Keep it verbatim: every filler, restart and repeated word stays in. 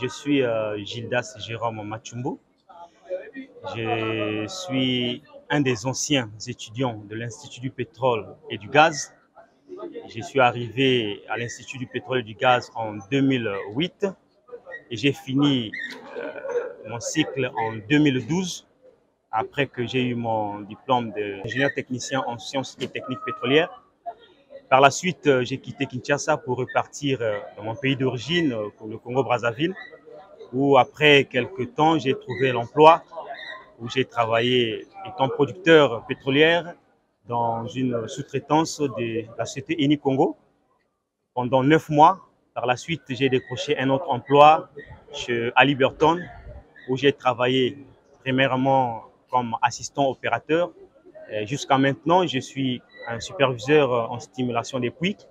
je suis euh, Gildas Jérôme Machumbo. Je suis un des anciens étudiants de l'Institut du pétrole et du gaz. Je suis arrivé à l'Institut du pétrole et du gaz en deux mille huit et j'ai fini euh, mon cycle en deux mille douze après que j'ai eu mon diplôme d'ingénieur technicien en sciences et techniques pétrolières. Par la suite, j'ai quitté Kinshasa pour repartir dans mon pays d'origine, pour le Congo-Brazzaville, où après quelques temps, j'ai trouvé l'emploi, où j'ai travaillé étant producteur pétrolier dans une sous-traitance de la société Eni Congo pendant neuf mois. Par la suite, j'ai décroché un autre emploi chez Halliburton, où j'ai travaillé premièrement comme assistant opérateur. Jusqu'à maintenant, je suis un superviseur en stimulation des puits.